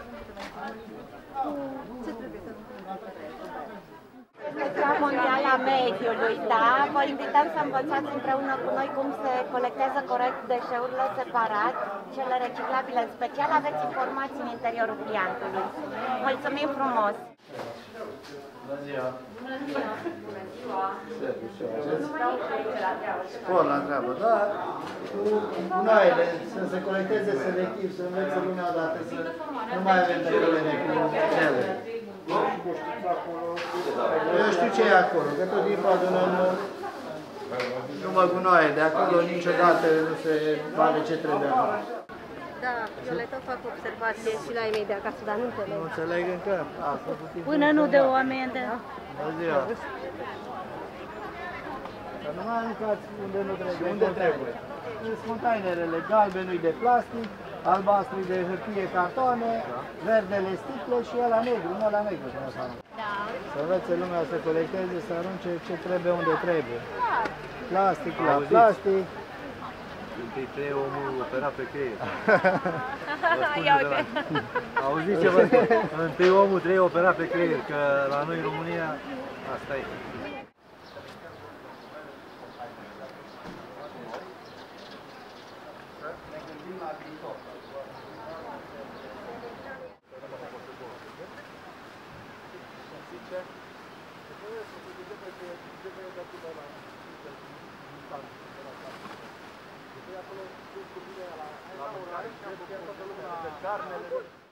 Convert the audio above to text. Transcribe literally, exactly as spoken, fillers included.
Ce trebuie să Ziua Mondială a Mediului, da? Vă invităm să învățați împreună cu noi cum se colectează corect deșeurile separat, cele reciclabile în special. Aveți informații în interiorul pliantului. Mulțumim frumos! Bună ziua! Bună ziua! Bună ziua! Spor la treabă, da? Cu gunoaiele, să se colecteze selectiv, să învețe lumea odată, să nu mai avem de probleme cu ele. Eu știu ce e acolo, că tot timpul adunăm numai gunoaie, de acolo niciodată nu se vale ce trebuie. Da, eu le tot fac observație și la ei mei de acasă, dar nu înțeleg. Nu înțeleg încă? Până nu de oameni de... Bună ziua! Să nu mai aruncați unde nu trebuie. Unde trebuie? Sunt containerele, galbenul de plastic, albastru de hârtie, cartoane, verdele sticle și ăla negru, nu ăla negru. Da. Să învețe lumea să colecteze, să arunce ce trebuie unde trebuie. Plastic la plastic. Întâi trei omul opera pe creier. Ia uite. Auziți ce vă spun? Întâi omul trei opera pe creier, că la noi în România asta e. Ne gândim la viitor. Acolo, cu bine la, la mâncare și am toată lumea carnele.